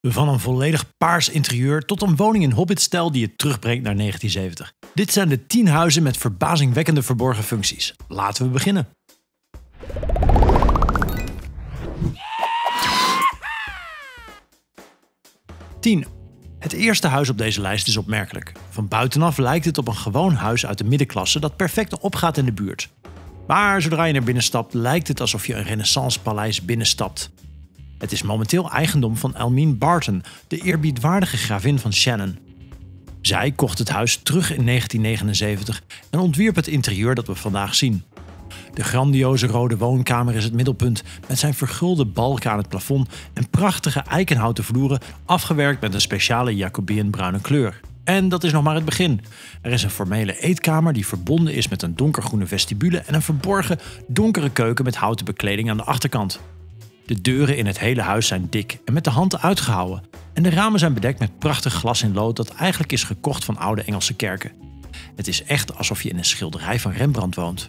Van een volledig paars interieur tot een woning in Hobbit-stijl die je terugbrengt naar 1970. Dit zijn de 10 huizen met verbazingwekkende verborgen functies. Laten we beginnen. Tien. Het eerste huis op deze lijst is opmerkelijk. Van buitenaf lijkt het op een gewoon huis uit de middenklasse dat perfect opgaat in de buurt. Maar zodra je naar binnen stapt, lijkt het alsof je een renaissancepaleis binnenstapt. Het is momenteel eigendom van Elmine Barton, de eerbiedwaardige gravin van Shannon. Zij kocht het huis terug in 1979 en ontwierp het interieur dat we vandaag zien. De grandioze rode woonkamer is het middelpunt met zijn vergulde balken aan het plafond en prachtige eikenhouten vloeren afgewerkt met een speciale Jacobean-bruine kleur. En dat is nog maar het begin. Er is een formele eetkamer die verbonden is met een donkergroene vestibule en een verborgen donkere keuken met houten bekleding aan de achterkant. De deuren in het hele huis zijn dik en met de hand uitgehouwen en de ramen zijn bedekt met prachtig glas in lood dat eigenlijk is gekocht van oude Engelse kerken. Het is echt alsof je in een schilderij van Rembrandt woont.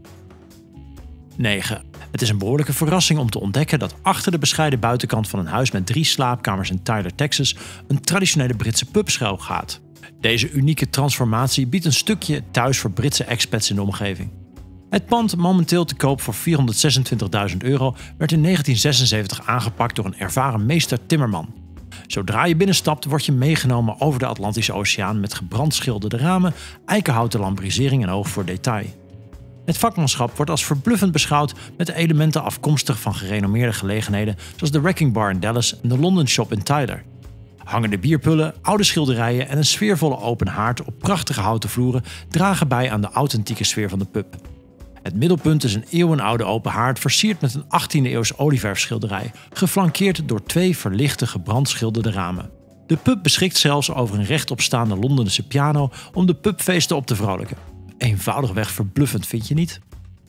9. Het is een behoorlijke verrassing om te ontdekken dat achter de bescheiden buitenkant van een huis met 3 slaapkamers in Tyler, Texas, een traditionele Britse pub schuil gaat. Deze unieke transformatie biedt een stukje thuis voor Britse expats in de omgeving. Het pand, momenteel te koop voor €426.000, werd in 1976 aangepakt door een ervaren meester timmerman. Zodra je binnenstapt word je meegenomen over de Atlantische Oceaan met gebrandschilderde ramen, eikenhouten lambrisering en oog voor detail. Het vakmanschap wordt als verbluffend beschouwd met elementen afkomstig van gerenommeerde gelegenheden zoals de Wrecking Bar in Dallas en de London Shop in Tyler. Hangende bierpullen, oude schilderijen en een sfeervolle open haard op prachtige houten vloeren dragen bij aan de authentieke sfeer van de pub. Het middelpunt is een eeuwenoude open haard versierd met een 18e-eeuws olieverfschilderij, geflankeerd door 2 verlichte gebrandschilderde ramen. De pub beschikt zelfs over een rechtopstaande Londense piano om de pubfeesten op te vrolijken. Eenvoudigweg verbluffend, vind je niet?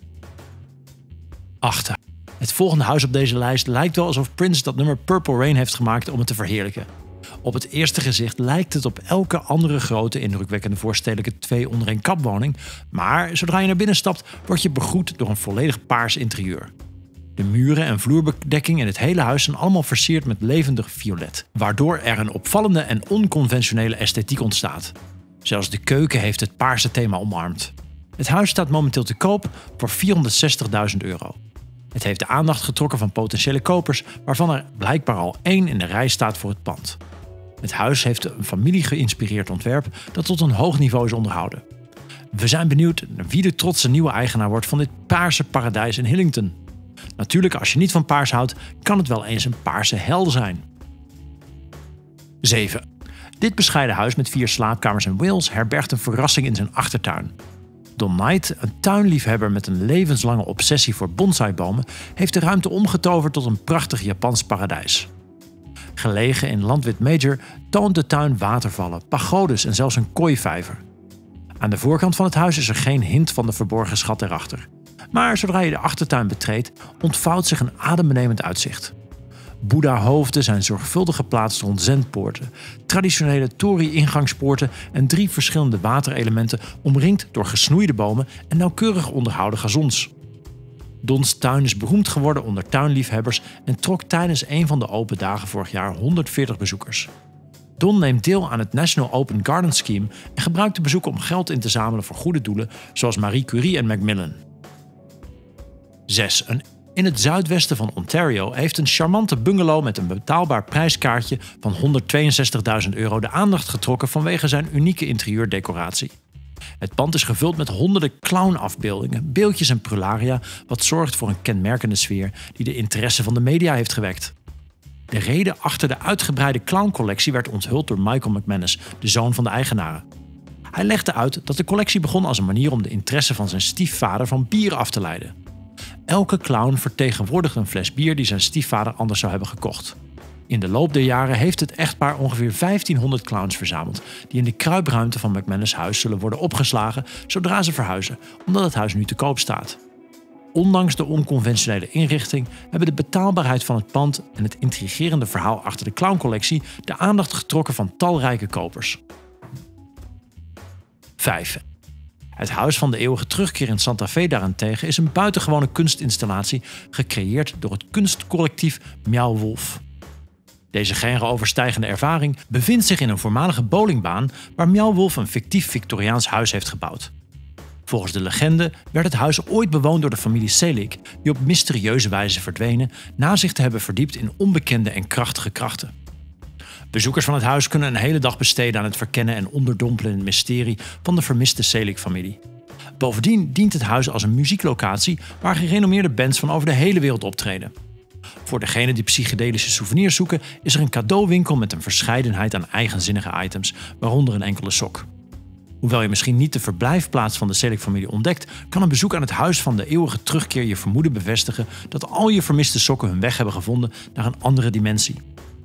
8. Het volgende huis op deze lijst lijkt wel alsof Prince dat nummer Purple Rain heeft gemaakt om het te verheerlijken. Op het eerste gezicht lijkt het op elke andere grote indrukwekkende voorstedelijke 2-onder-1-kap-woning, maar zodra je naar binnen stapt word je begroet door een volledig paars interieur. De muren en vloerbedekking in het hele huis zijn allemaal versierd met levendig violet, waardoor er een opvallende en onconventionele esthetiek ontstaat. Zelfs de keuken heeft het paarse thema omarmd. Het huis staat momenteel te koop voor €460.000. Het heeft de aandacht getrokken van potentiële kopers, waarvan er blijkbaar al 1 in de rij staat voor het pand. Het huis heeft een familie-geïnspireerd ontwerp dat tot een hoog niveau is onderhouden. We zijn benieuwd naar wie de trotse nieuwe eigenaar wordt van dit paarse paradijs in Hillington. Natuurlijk, als je niet van paars houdt, kan het wel eens een paarse hel zijn. 7. Dit bescheiden huis met 4 slaapkamers in Wales herbergt een verrassing in zijn achtertuin. Don Knight, een tuinliefhebber met een levenslange obsessie voor bonsaibomen, heeft de ruimte omgetoverd tot een prachtig Japans paradijs. Gelegen in Landwit Major toont de tuin watervallen, pagodes en zelfs een kooivijver. Aan de voorkant van het huis is er geen hint van de verborgen schat erachter. Maar zodra je de achtertuin betreedt, ontvouwt zich een adembenemend uitzicht. Boeddha-hoofden zijn zorgvuldig geplaatst rond zendpoorten, traditionele torii-ingangspoorten en 3 verschillende waterelementen omringd door gesnoeide bomen en nauwkeurig onderhouden gazons. Don's tuin is beroemd geworden onder tuinliefhebbers en trok tijdens een van de open dagen vorig jaar 140 bezoekers. Don neemt deel aan het National Open Garden Scheme en gebruikt de bezoeken om geld in te zamelen voor goede doelen zoals Marie Curie en Macmillan. 6. In het zuidwesten van Ontario heeft een charmante bungalow met een betaalbaar prijskaartje van €162.000 de aandacht getrokken vanwege zijn unieke interieurdecoratie. Het pand is gevuld met honderden clownafbeeldingen, beeldjes en prularia, wat zorgt voor een kenmerkende sfeer die de interesse van de media heeft gewekt. De reden achter de uitgebreide clowncollectie werd onthuld door Michael McManus, de zoon van de eigenaren. Hij legde uit dat de collectie begon als een manier om de interesse van zijn stiefvader van bier af te leiden. Elke clown vertegenwoordigt een fles bier die zijn stiefvader anders zou hebben gekocht. In de loop der jaren heeft het echtpaar ongeveer 1500 clowns verzameld, die in de kruipruimte van McManus' huis zullen worden opgeslagen zodra ze verhuizen, omdat het huis nu te koop staat. Ondanks de onconventionele inrichting hebben de betaalbaarheid van het pand en het intrigerende verhaal achter de clowncollectie de aandacht getrokken van talrijke kopers. 5. Het Huis van de Eeuwige Terugkeer in Santa Fe daarentegen is een buitengewone kunstinstallatie gecreëerd door het kunstcollectief Miauw Wolf. Deze grensoverstijgende ervaring bevindt zich in een voormalige bowlingbaan waar Meow Wolf een fictief Victoriaans huis heeft gebouwd. Volgens de legende werd het huis ooit bewoond door de familie Selig, die op mysterieuze wijze verdwenen na zich te hebben verdiept in onbekende en krachtige krachten. Bezoekers van het huis kunnen een hele dag besteden aan het verkennen en onderdompelen in het mysterie van de vermiste Selig-familie. Bovendien dient het huis als een muzieklocatie waar gerenommeerde bands van over de hele wereld optreden. Voor degenen die psychedelische souvenirs zoeken is er een cadeauwinkel met een verscheidenheid aan eigenzinnige items, waaronder een enkele sok. Hoewel je misschien niet de verblijfplaats van de Selig-familie ontdekt, kan een bezoek aan het huis van de eeuwige terugkeer je vermoeden bevestigen dat al je vermiste sokken hun weg hebben gevonden naar een andere dimensie.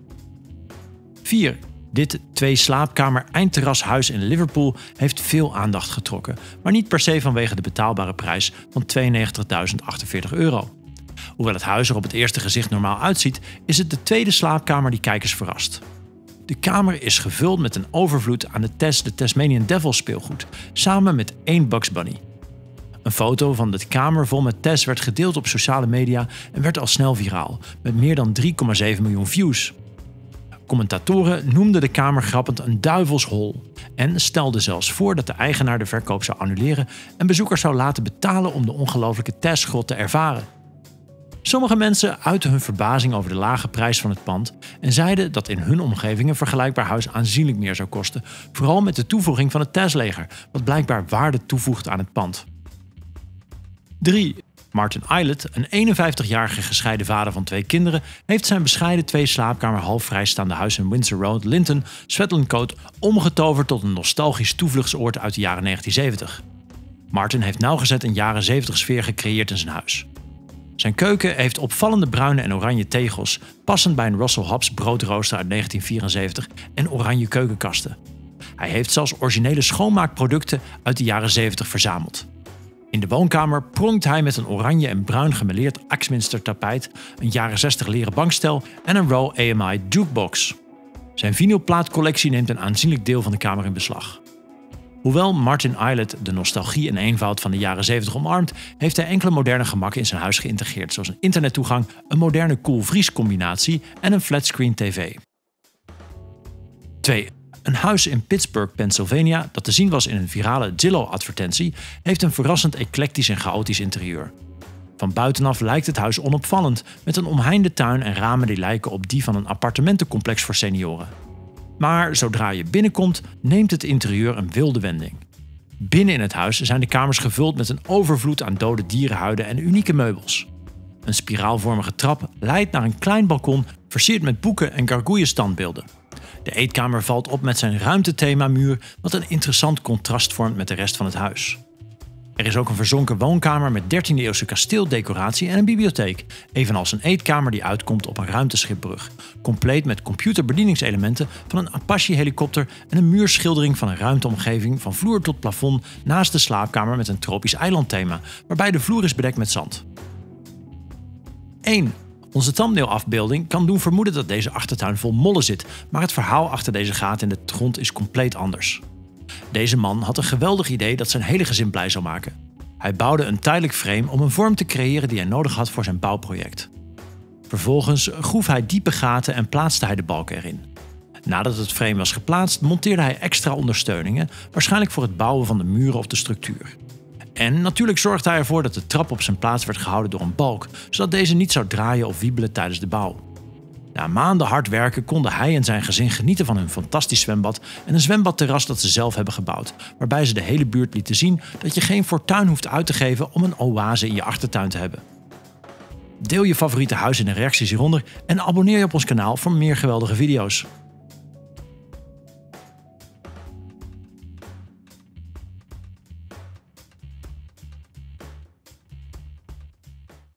4. Dit 2-slaapkamer eindterrashuis in Liverpool heeft veel aandacht getrokken, maar niet per se vanwege de betaalbare prijs van €92.048. Hoewel het huis er op het eerste gezicht normaal uitziet, is het de tweede slaapkamer die kijkers verrast. De kamer is gevuld met een overvloed aan de Tasmanian Devil speelgoed, samen met 1 Bugs Bunny. Een foto van de kamer vol met Tess werd gedeeld op sociale media en werd al snel viraal, met meer dan 3,7 miljoen views. Commentatoren noemden de kamer grappend een duivelshol en stelden zelfs voor dat de eigenaar de verkoop zou annuleren en bezoekers zou laten betalen om de ongelooflijke Tess-grot te ervaren. Sommige mensen uitten hun verbazing over de lage prijs van het pand en zeiden dat in hun omgeving een vergelijkbaar huis aanzienlijk meer zou kosten, vooral met de toevoeging van het Tess-leger, wat blijkbaar waarde toevoegt aan het pand. 3. Martin Eilert, een 51-jarige gescheiden vader van 2 kinderen, heeft zijn bescheiden 2-slaapkamer half vrijstaande huis in Windsor Road, Linton, Shetland Coast omgetoverd tot een nostalgisch toevluchtsoord uit de jaren 1970. Martin heeft nauwgezet een jaren 70 sfeer gecreëerd in zijn huis. Zijn keuken heeft opvallende bruine en oranje tegels, passend bij een Russell Hobbs broodrooster uit 1974 en oranje keukenkasten. Hij heeft zelfs originele schoonmaakproducten uit de jaren 70 verzameld. In de woonkamer pronkt hij met een oranje en bruin gemêleerd Axminster tapijt, een jaren 60 leren bankstel en een Row AMI jukebox. Zijn vinylplaatcollectie neemt een aanzienlijk deel van de kamer in beslag. Hoewel Martin Eilert de nostalgie en eenvoud van de jaren 70 omarmt, heeft hij enkele moderne gemakken in zijn huis geïntegreerd, zoals een internettoegang, een moderne koelvries-combinatie en een flatscreen tv. 2. Een huis in Pittsburgh, Pennsylvania, dat te zien was in een virale Zillow-advertentie, heeft een verrassend eclectisch en chaotisch interieur. Van buitenaf lijkt het huis onopvallend, met een omheinde tuin en ramen die lijken op die van een appartementencomplex voor senioren. Maar zodra je binnenkomt, neemt het interieur een wilde wending. Binnen in het huis zijn de kamers gevuld met een overvloed aan dode dierenhuiden en unieke meubels. Een spiraalvormige trap leidt naar een klein balkon versierd met boeken en gargouille-standbeelden. De eetkamer valt op met zijn ruimtethemamuur, wat een interessant contrast vormt met de rest van het huis. Er is ook een verzonken woonkamer met 13e-eeuwse kasteeldecoratie en een bibliotheek, evenals een eetkamer die uitkomt op een ruimteschipbrug, compleet met computerbedieningselementen van een Apache-helikopter en een muurschildering van een ruimteomgeving van vloer tot plafond naast de slaapkamer met een tropisch eilandthema, waarbij de vloer is bedekt met zand. 1. Onze thumbnail-afbeelding kan doen vermoeden dat deze achtertuin vol mollen zit, maar het verhaal achter deze gaten in de grond is compleet anders. Deze man had een geweldig idee dat zijn hele gezin blij zou maken. Hij bouwde een tijdelijk frame om een vorm te creëren die hij nodig had voor zijn bouwproject. Vervolgens groef hij diepe gaten en plaatste hij de balken erin. Nadat het frame was geplaatst, monteerde hij extra ondersteuningen, waarschijnlijk voor het bouwen van de muren of de structuur. En natuurlijk zorgde hij ervoor dat de trap op zijn plaats werd gehouden door een balk, zodat deze niet zou draaien of wiebelen tijdens de bouw. Na maanden hard werken konden hij en zijn gezin genieten van hun fantastisch zwembad en een zwembadterras dat ze zelf hebben gebouwd, waarbij ze de hele buurt lieten zien dat je geen fortuin hoeft uit te geven om een oase in je achtertuin te hebben. Deel je favoriete huis in de reacties hieronder en abonneer je op ons kanaal voor meer geweldige video's.